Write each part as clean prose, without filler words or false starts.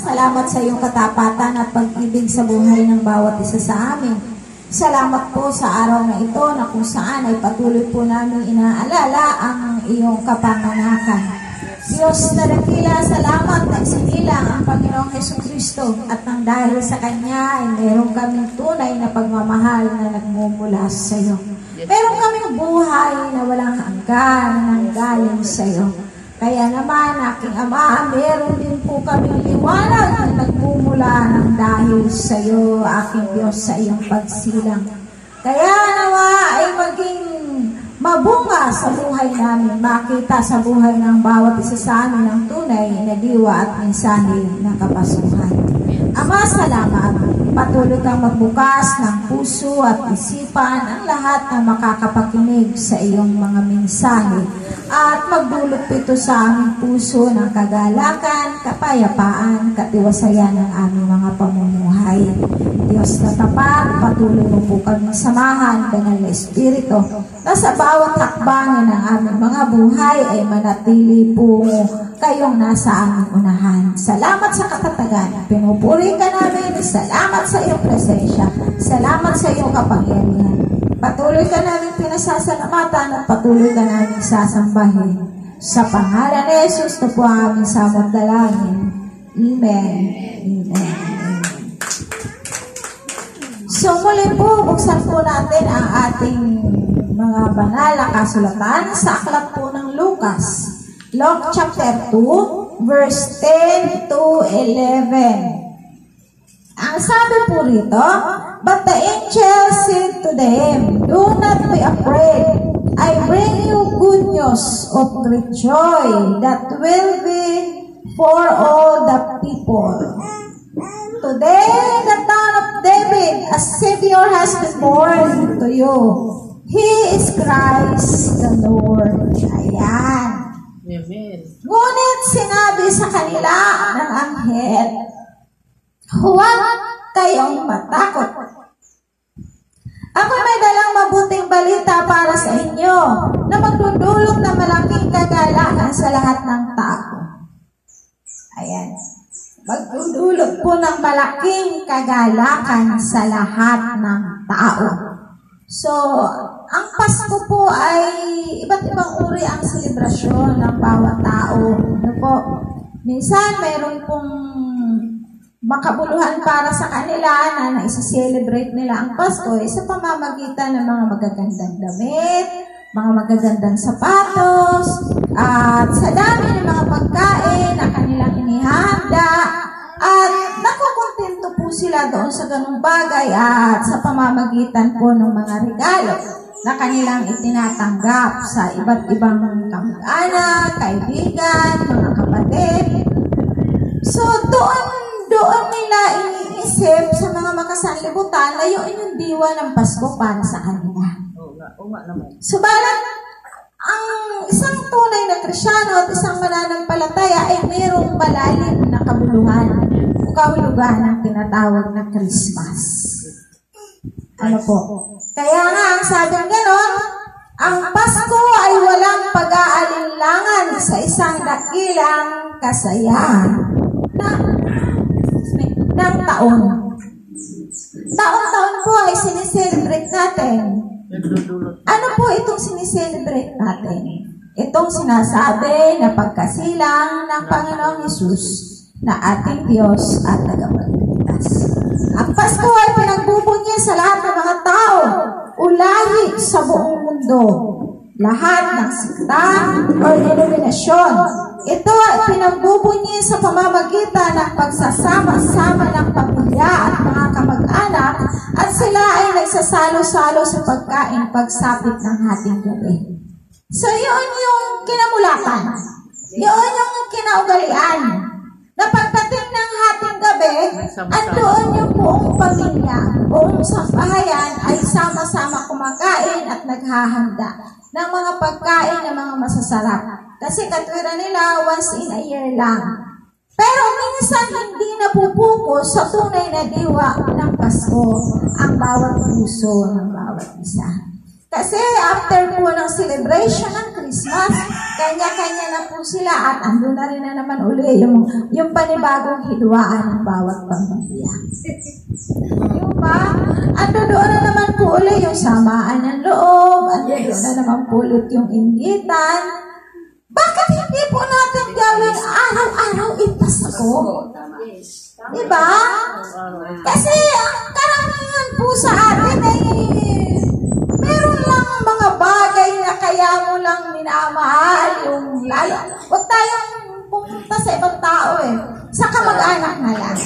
Salamat sa iyong katapatan at pag-ibig sa buhay ng bawat isa sa amin. Salamat po sa araw na ito na kung saan ay patuloy po namin inaalala ang iyong kapanganakan. Diyos na dakila, salamat at sinilang ang Panginoong Jesucristo at nang dahil sa Kanya ay meron kaming tunay na pagmamahal na nagmumula sa iyo. Meron kaming buhay na walang hanggan na galing sa iyo. Kaya naman, aking Ama, meron din po kaming liwanag na nagmumula ng dahil sa iyo, aking Diyos, sa iyong pagsilang. Kaya nawa ay maging mabunga sa buhay namin, makita sa buhay ng bawat isa sa amin ang tunay na diwa at mensahe ng kapasuhan. Ama, salamat. Patuloy kang magbukas ng puso at isipan ang lahat ng makakapakinig sa iyong mga mensahe at magdulot ito sa aming puso ng kagalakan, kapayapaan, katiwasayan ng aming mga pamumuhay. Diyos na tapat, patuloy mo po kami samahan, Banal na Espiritu, na sa bawat hakbangin ng aming mga buhay ay manatili po kayong nasa aming unahan. Salamat sa katatagan. Pinupuri ka namin. Salamat sa iyong presensya. Salamat sa iyong kapangyarihan. Patuloy ka namin pinasasalamatan at patuloy ka namin sasambahin. Sa pangalan ni Jesus, ito po ang aming samot dalangin. Amen. Amen. So muli po, buksan po natin ang ating mga banal na kasulatan sa aklat po ng Lucas. Luke chapter 2, verse 10 to 11. Ang sabi po rito, but the angel said to them, do not be afraid. I bring you good news of great joy that will be for all the people. Today, the town of David, a Savior has been born to you. He is Christ the Lord. Ayan. Amen. Ngunit sinabi sa kanila ng anghel, huwag kayong matakot. Ako may dalang mabuting balita para sa inyo na magdudulot ng malaking kagalakan sa lahat ng tao. Ayan. Magdudulot po ng malaking kagalakan sa lahat ng tao. So, ang Pasko po ay iba't ibang uri ang selebrasyon ng bawat tao. Ano po? Minsan, mayroon pong makabuluhan para sa kanila na naisa-celebrate nila ang Pasko sa pamamagitan ng mga magagandang damit, mga magagandang sapatos, at sa dami ng mga pagkain na kanilang inihanda, at nakukontento po sila doon sa ganung bagay at sa pamamagitan po ng mga regalo na kanilang itinatanggap sa iba't ibang kamag-anak, kaibigan, mga kapatid. So doon nila iniisip sa mga makasanlibutan na yun yung diwa ng Pasko para sa kanila. Subalit, ang isang tunay na Kristyano at isang mananampalataya ay mayroong malalim na kabuluhan o kahulugan ng tinatawag na Christmas. Ano po? Kaya nga, ang sabing ganon, ang Pasko ay walang pag-aalinlangan sa isang dakilang kasayahan ng taon. Taon-taon po ay sineselebrate natin. Ano po itong sineselebrate natin? Itong sinasabi na pagkasilang ng Panginoong Hesus na ating Diyos at tagapagligtas. Ang Pasko ay pinagbubunyi sa lahat ng mga tao o lahi sa buong mundo. Lahat ng sikta o denominasyon. Ito ay pinagbubunyi sa pamamagitan ng pagsasama-sama ng pamilya at mga kamag-anak at sila ay nagsasalo-salo sa pagkain pagsapit ng hating gabi. So, yun yung kinamulatan. Yun yung kinaugalian. Na pagdating ng hating gabi, andoon yung buong pamilya, buong sambahayan ay sama-sama kumakain at naghahanda ng mga pagkain na mga masasarap. Kasi katwiran nila once in a year lang. Pero minsan hindi napupukus sa tunay na diwa ng Pasko ang bawat puso ng bawat isa. Kasi after po ng celebration ng Christmas, kanya-kanya na po sila at ando na rin na naman uli yung panibagong hidwaan ng bawat pamilya. Yung ba? Ando doon na naman po uli yung samaan ng loob, ando doon na naman po ulit yung inggitan. Bakit hindi po natin gawin araw-araw Pasko? Diba? Kasi ang karamihan po sa atin ay meron lang mga bagay na kaya mo lang minamahal yung lalo. Huwag tayong pumunta sa ibang tao sa kamag-anak na lang.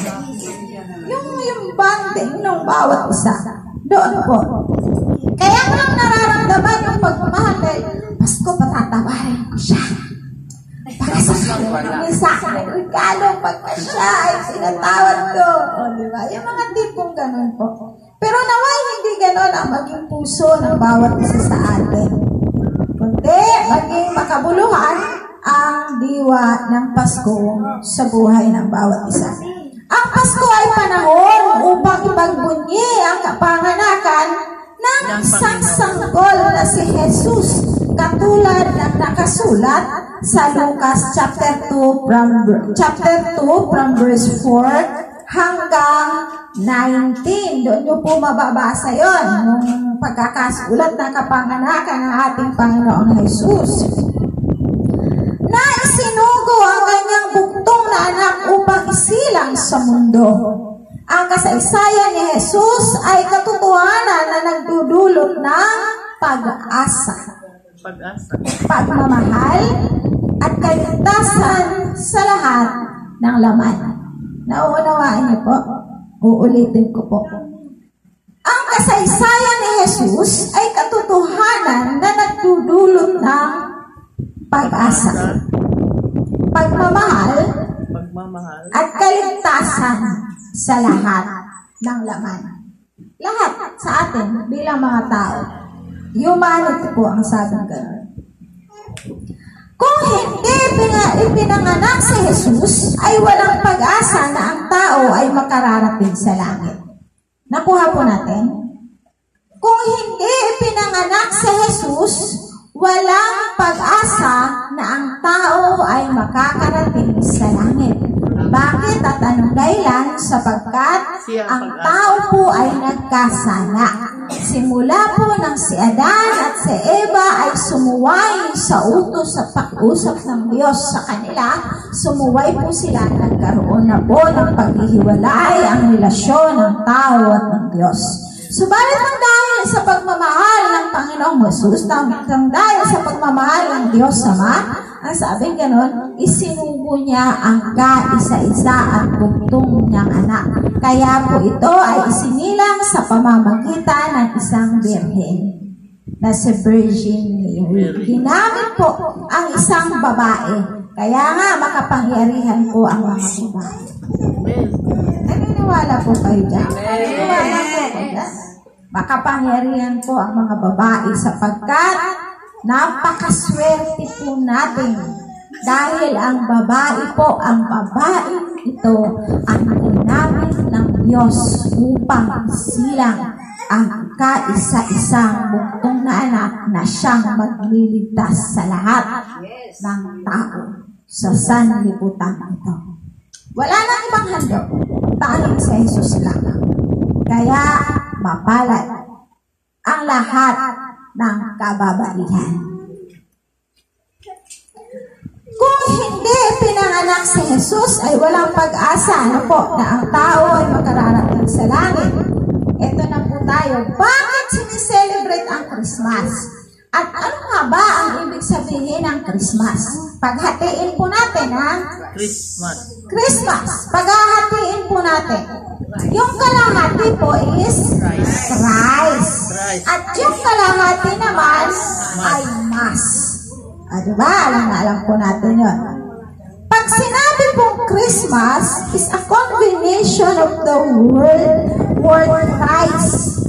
Yung bonding ng bawat isa. Doon po. Kaya ko lang nararamdaman yung pagmamahal dahil Pasko patatawarin ko siya. Para sa kanya sa akin, regalo pagka siya ay sinatawad ko. Diba? Yung mga tipong ganun po. Pero naway hindi ganun ang maging puso ng bawat isa sa atin. Kundi maging makabuluhan ang diwa ng Pasko sa buhay ng bawat isa. Ang Pasko ay panahon upang ipagbunyi ang kapanganakan ng isang sanggol na si Jesus, katulad ng nakasulat sa Lucas chapter 2 from verse 4 hanggang 19. Doon nyo po mababasa yon, yung pagkakasulat ng kapanganakan ng ating Panginoong Jesus. Na isinugo ang kanyang buktong na anak upang isilang sa mundo. Ang kasaysayan ni Jesus ay katotohanan na nagdudulot ng pag-asa, pagmamahal, at kaligtasan sa lahat ng laman. Nauunawaan niyo po? Uulitin ko po. Ang kasaysayan ni Jesus ay katotohanan na nagdudulot ng pag-asa, pagmamahal, at kaligtasan sa lahat ng laman. Lahat sa atin bilang mga tao. Humanity po ang sabing gano'n. Kung hindi ipinanganak si Jesus, ay walang pag-asa na ang tao ay makararating sa langit. Nakuha po natin? Kung hindi ipinanganak si Jesus, walang pag-asa na ang tao ay makakarating sa langit. Bakit at anong dahilan? Sapagkat ang tao po ay nagkasala. Simula po ng si Adan at si Eva ay sumuway sa utos at pag-usap ng Diyos sa kanila. Sumuway po sila, nagkaroon na po ng paghihiwalay ang relasyon ng tao at ng Diyos. Subalit ang dahil sa pagmamahal ng Panginoong Jesus, ang dahil sa pagmamahal ng Diyos Ama, ang sabing ganon, isinugo niya ang kaisa-isa at buktong niyang anak. Kaya po ito ay isinilang sa pamamagitan ng isang birhen na si Virgin Mary. Ginamit po ang isang babae. Kaya nga makapangyarihan po ang mga babae. Naniniwala po kayo dyan? Naniniwala po kayo dyan? Makapangyarihan po ang mga babae sapagkat napakaswerte po natin dahil ang babae ito ang ginamit ng Diyos upang silang ang kaisa-isang buktong na anak na siyang magliligtas sa lahat ng tao sa sanlibutan ito. Wala nang ibang handog, tanging sa Jesus lang. Kaya mapalad ang lahat ng kababaihan. Kung hindi pinanganak si Jesus ay walang pag-asa na ang tao ay makararating sa langit. Ito na po tayo. Bakit sineselebrate ang Christmas? At ano nga ba ang ibig sabihin ng Christmas? Paghatiin po natin ang Christmas. Paghahatiin po natin. Yung kalahati po is Christ. At yung kalahati naman ay Mass. Diba? Alam po natin yun. Pag sinabi pong Christmas is a combination of the word Christ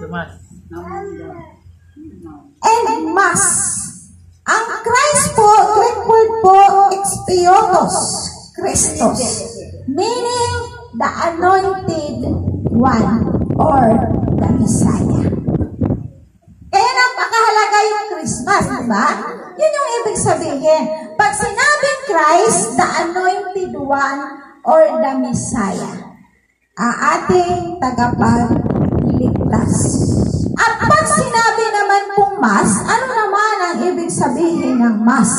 and Mass. Ang Christ po, Greek word po, Expiatos, Christos, meaning the anointed one or the Messiah. Kaya napakahalaga yung Christmas, diba? Yun yung ibig sabihin? Pag sinabing Christ, the Anointed One or the Messiah, ating tagapagligtas. At pag sinabi naman pong Mas, ano naman ang ibig sabihin ng Mas?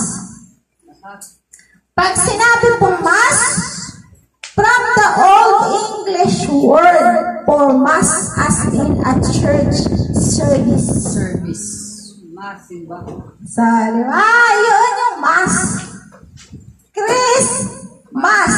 Pag sinabi pong Mas, from the Old English word for Mass as in a church service. Mass, ba? Yun yung Mass. Christmas.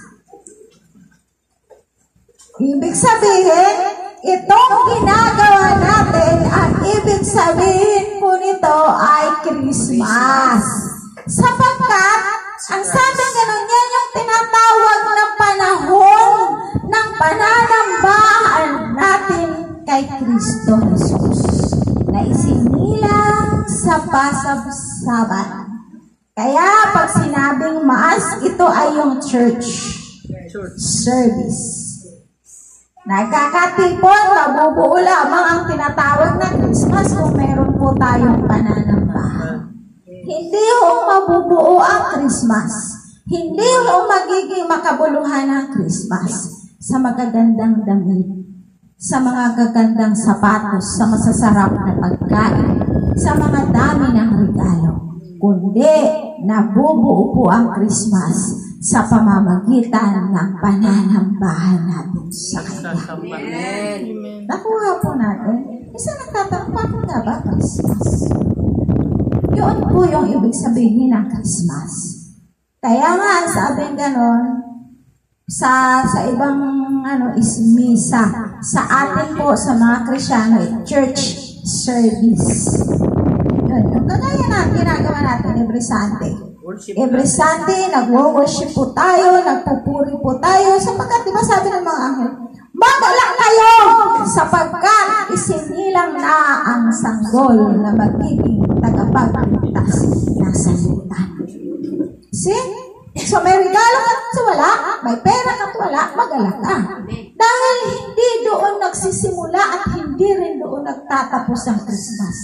Ibig sabihin, itong ginagawa natin, ang ibig sabihin po nito ay Christmas. Sapagkat, ang sabi ganun, yan yung tinatawag na panahon ng pananambahan natin kay Kristo Jesus na isinilang sa pasabsaban. Kaya pag sinabing Mass, ito ay yung church service. Nagkakatipon, mabubuo lamang ang tinatawag na Christmas kung meron po tayong pananambahan. Hindi ho mabubuo ang Christmas. Hindi ho magiging makabuluhan ang Christmas sa magagandang damit, sa mga gagandang sapatos, sa masasarap na pagkain, sa mga dami ng regalo. Kundi nabubuo po ang Christmas sa pamamagitan ng pananambahan natin sa Kanya. Nakuha po natin. Isa nagtatanong, bakit nga ba Christmas? Yun po yung ibig sabihin ng Christmas. Kaya nga, sabi ganon, sa ibang is misa. Sa atin po, sa mga Kristyano, church service. Yun, yung kagaya na ginagawa natin every Sunday. Every Sunday, nag-worship po tayo, nagpupuri po tayo, sapagkat diba sabi ng mga anghel, magalak kayo sapagkat isinilang na ang sanggol na magiging tagapagligtas ng sanlibutan. See? So may regalo ka at wala, may pera ka at wala, magalak ka. Dahil hindi doon nagsisimula at hindi rin doon nagtatapos ang Christmas.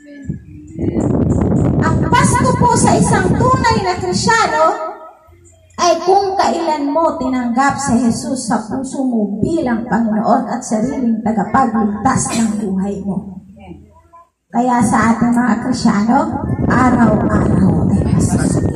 Ang Pasko po sa isang tunay na Kristyano ay kung kailan mo tinanggap si Jesus sa puso mo bilang Panginoon at sariling tagapagligtas ng buhay mo. Kaya sa ating mga Kristyano, araw-araw ay Pasko.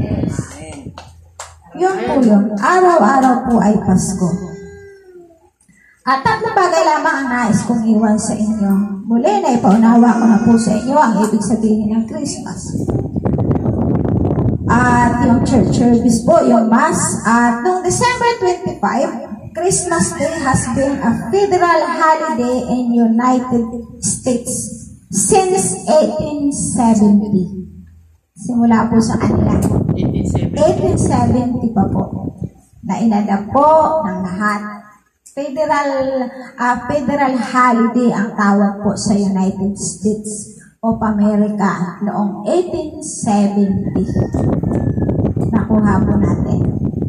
Yun po yun. Araw-araw po ay Pasko. At tatlong bagay lamang ang nais kong iwan sa inyo. Muli na ipaunawa ko na po sa inyo ang ibig sabihin ng Christmas. At yung church service po, yung Mass. At noong December 25, Christmas Day has been a federal holiday in United States since 1870. Simula po sa kanila. 1870 pa po. Na inadap po ng lahat. Federal holiday ang tawag po sa United States of America noong 1870. Nakuha po natin.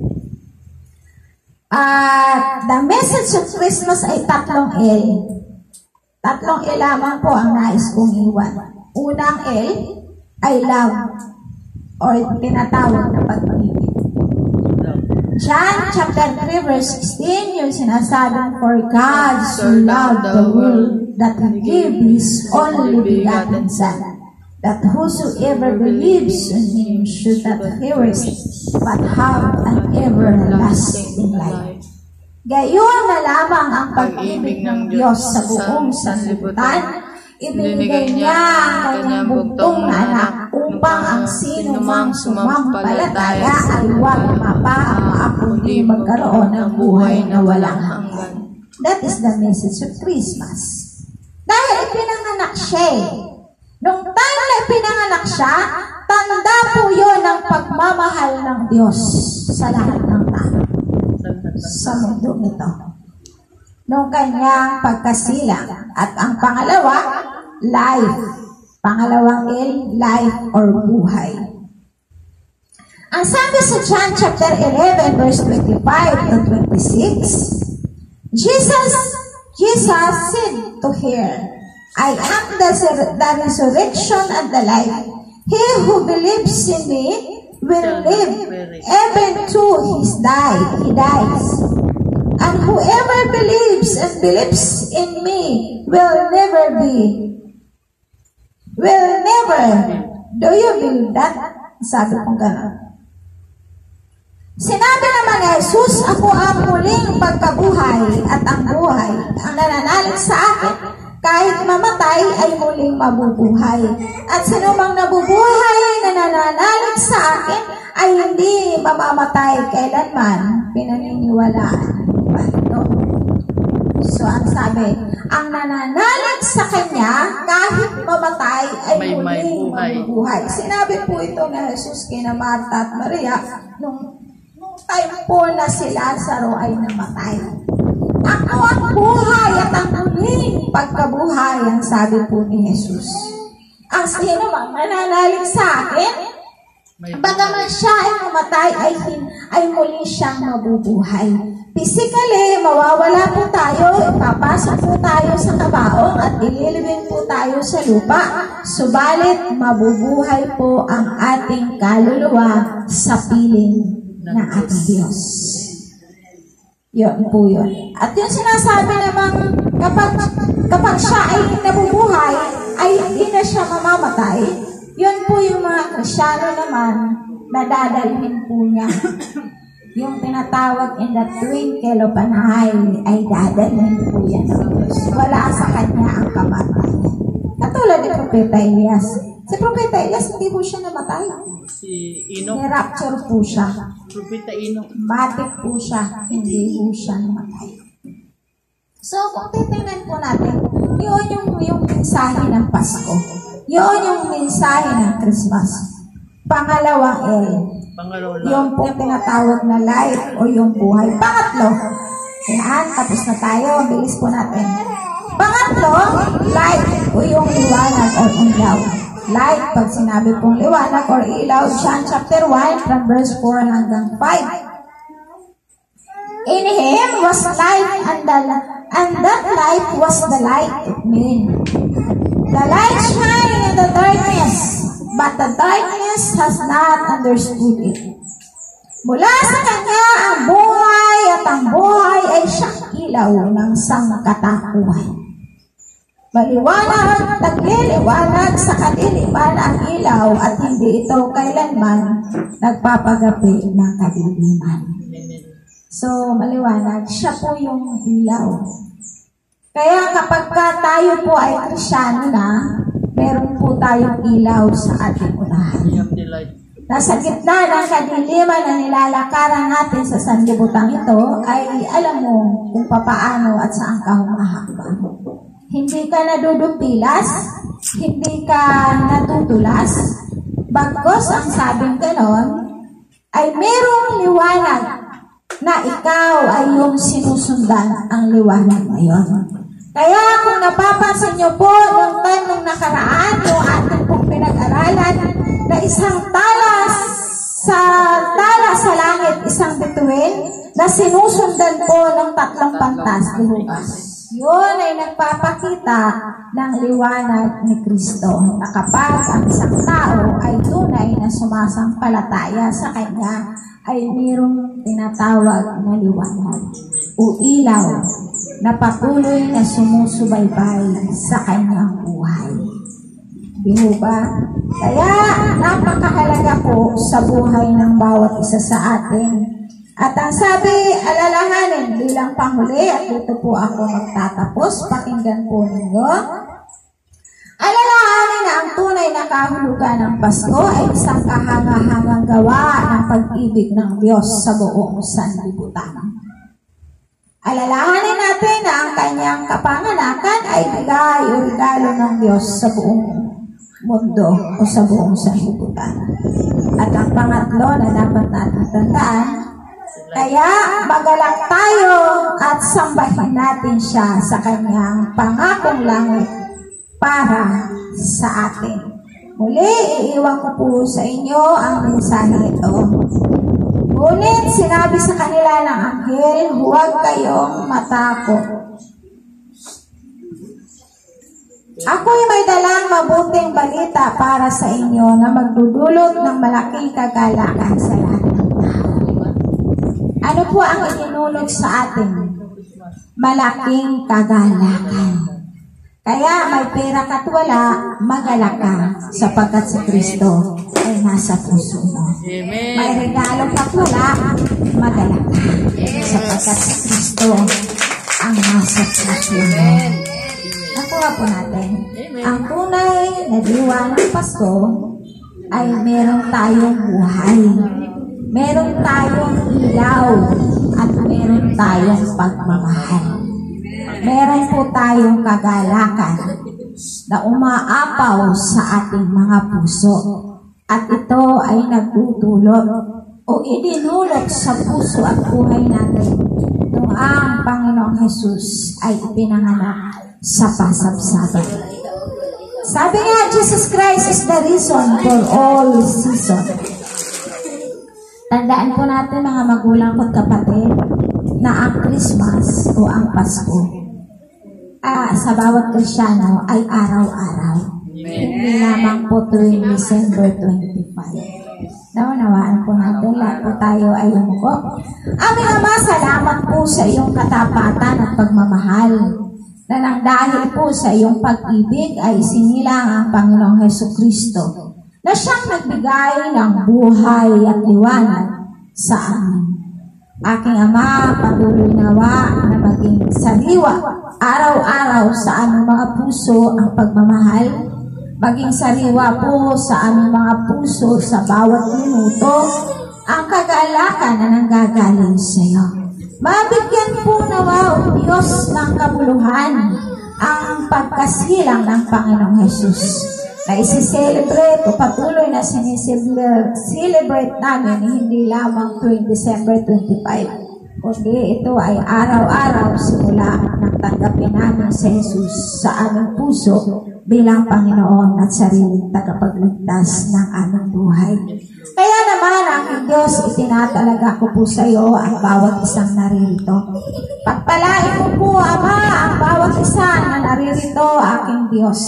At the message of Christmas ay tatlong L. Tatlong L lamang po ang nais kong iwan. Unang L ay love or tinatawag na pag-ibig. John chapter 3 verse 16, yung sinasabing, for God so loved the world that He gave His only begotten Son, that whosoever believes in Him should not perish, but have an everlasting life. Gayon na lamang ang pag-ibig ng Diyos sa buong sanlibutan. Ibinigay niya ang kanyang bugtong na anak upang ang sino mang sumampalataya ay huwag mapahama kundi magkaroon ng buhay na walang hanggan. That is the message of Christmas. Dahil ipinanganak siya. Nung time na ipinanganak siya, tanda po yun ang pagmamahal ng Diyos sa lahat ng tao sa mundo nito. Nung kanyang pagkasilang. At ang pangalawa, life. Pangalawang L, life or buhay. Ang sabi sa John chapter 11 verse 25 to 26, Jesus said to her, I am the resurrection and the life. He who believes in me will live, even though he dies. And whoever believes in me will never. Do you believe that? Sabi kong gano'n. Sinabi naman ni Jesus, ako ang muling pagkabuhay at ang buhay. Ang nananalig sa akin, kahit mamatay ay muling mabubuhay. At sinumang nabubuhay na nananalig sa akin ay hindi mamamatay kailanman. Pinaniniwalaan ba ito? So ang sabi, ang nananalig sa kanya kahit mamatay ay muling mabubuhay. Sinabi po ito ni Jesus kina Marta at Maria nung time po na si Lazaro ay namatay. Ako ang buhay at ang muling pagkabuhay, ang sabi po ni Jesus. Ang sino mang nananalig sa akin, bagaman siya ay mamatay, ay muli siyang mabubuhay. Physically, mawawala po tayo, ipapasok po tayo sa kabaong at ililibing po tayo sa lupa. Subalit, mabubuhay po ang ating kaluluwa sa piling na ating Diyos. Yun po yun. At yung sinasabi namang kapag siya ay nabubuhay, ay hindi na siya mamamatay, yun po yung mga Kristyano naman na dadalhin po niya. Yung tinatawag in the twinkle of an eye ay dadalhin po yan ng Diyos. Wala sa kanya ang kamatayan. Katulad ni Propeta Elias. Si Propeta Elias, hindi po siya namatay. Si Enoch. Ni-rapture po siya. Propeta Enoch. Matik po siya, hindi po siya namatay. So, kung titingnan po natin, yun yung mensahe ng Pasko. Yun yung mensahe ng Christmas. Pangalawang L. Yung po tinatawag na life o yung buhay. Pangatlo, yan, tapos na tayo, bilis po natin. Pangatlo, light o yung liwanag o ilaw. Light, pag sinabi pong liwanag or ilaw, John chapter 1 from verse 4 hanggang 5. In him was life, and that life was the light of men. The light shine in the darkness, but the darkness has not understood it. Mula sa kanya ang buhay, at ang buhay ay siyang ilaw ng sangkatauhan. Maliwanag, nagliliwanag sa kadiliman ang ilaw at hindi ito kailanman nagpapagapi ng kadiliman. So, maliwanag, siya po yung ilaw. Kaya kapag tayo po ay Kristyano na, meron po tayong ilaw sa ating unahan. Nasa gitna ng kadiliman na nilalakaran natin sa sanlibutan ito, ay alam mo kung papaano at saan ka humahakbang. Hindi ka nadudupilas, hindi ka natutulas. Bagkos ang sabing ganon, ay merong liwanag na ikaw ay yung sinusundan ang liwanag ngayon. Kaya kung napapansin nyo po, nung time nung nakaraan, yung ating pong pinag-aralan, na isang tala sa langit, isang bituin, na sinusundan po ng tatlong pantas ni Judas. Yun ay nagpapakita ng liwanag ni Kristo na kapag ang isang tao ay tunay na sumasampalataya sa Kanya, ay mayroong tinatawag na liwanag o ilaw na patuloy na sumusubaybay sa kanyang buhay. Di ba? Kaya napakahalaga po sa buhay ng bawat isa sa atin. At ang sabi, alalahanin bilang panghuli, at dito po ako magtatapos, pakinggan po ninyo. Alalahanin na ang tunay na kahulugan ng Pasko ay isang kahanga-hangang gawa ng pag-ibig ng Diyos sa buong sanlibutan. Alalahanin natin na ang kanyang kapanganakan ay bigay o regalo ng Diyos sa buong mundo o sa buong sanlibutan. At ang pangatlo na dapat natin tandaan, kaya magalak tayo at sambahin natin siya sa kanyang pangakong langit para sa atin. Muli, iiwan ko po sa inyo ang mensahe ito. Ngunit sinabi sa kanila ng anghel, huwag kayong matakot. Ako'y may dalang mabuting balita para sa inyo na magdudulot ng malaking kagalakan sa lahat ng tao. Ano po ang itinulog sa atin? Malaking kagalakan. Kaya may pera ka't wala, magalak ka sapagkat si Kristo ay nasa puso mo. Amen. May regalo ka't wala, magalak ka sapagkat si Kristo ang nasa puso mo. Nakuha po natin. Ang tunay na diwa ng Pasko ay meron tayong buhay. Meron tayong ilaw at meron tayong pagmamahal. Meron po tayong kagalakan na umaapaw sa ating mga puso. At ito ay nagtutulot o idinulot sa puso at buhay natin nung ang Panginoong Jesus ay ipinanganak sa pasabsaban. Sabi nga, Jesus Christ is the reason for all season. Tandaan po natin mga magulang at kapatid na ang Christmas o ang Pasko sa bawat Kristiyano ay araw-araw. Hindi lamang po tuwing December 25. Naunawaan po natin, lahat po tayo ay umuko. Aming Ama, salamat po sa iyong katapatan at pagmamahal na nang dahil po sa iyong pag-ibig ay sinilang ang Panginoong Hesukristo na siyang nagbigay ng buhay at liwanag sa amin. Aking Ama, patuloy nawa na maging sariwa araw-araw sa aming mga puso ang pagmamahal, maging sariwa po sa aming mga puso sa bawat minuto ang kagalakan na nanggagaling sa iyo. Mabigyan po nawa o Diyos ng kabuluhan ang pagkasilang ng Panginoong Jesus na isi-celebrate o patuloy na sineselebrate namin hindi lamang tuwing December 25, kundi ito ay araw-araw simula nang tanggapin namin si Jesus sa aming puso bilang Panginoon at sariling tagapagligtas ng aming buhay. Kaya naman, aking Diyos, itinatalaga ko po sa iyo ang bawat isang naririto. Pagpalain mo po, Ama, ang bawat isa na naririto, aking Diyos.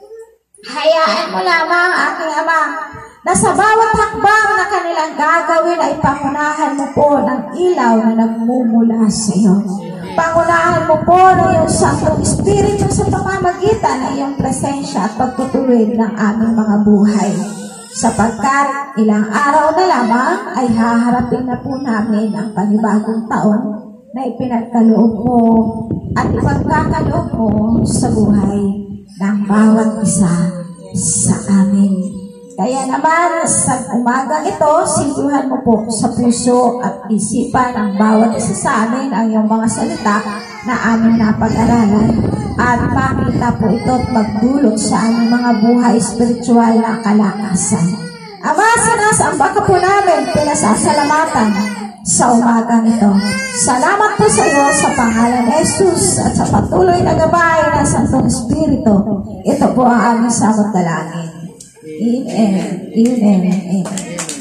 Hayaan mo lamang, aking Ama, na sa bawat hakbang na kanilang gagawin ay pangunahan mo po ng ilaw na nagmumula sa iyo. Pangunahan mo po ng iyong Santong Espiritu sa pamamagitan ng iyong presensya at pagtutuwid ng aming mga buhay. Sapagkat ilang araw na lamang ay haharapin na po namin ang panibagong taon na ipinagkaloob mo at ipagkakaloob mo sa buhay ng bawat isa sa amin. Kaya naman, sa umagang ito, sintuhan mo po sa puso at isipan ng bawat isa sa amin ang iyong mga salita na aming napag-aralan at makita po ito at magdulot sa aming mga buhay espiritual na kalakasan. Ama, sinasamba ka po namin, pinasasalamatan sa umagang ito. Salamat po sa iyo sa pangalan ni Jesus at sa patuloy na gabay ng Santong Espiritu. Ito po ang aming samot dalangin. Amen. Amen. Amen.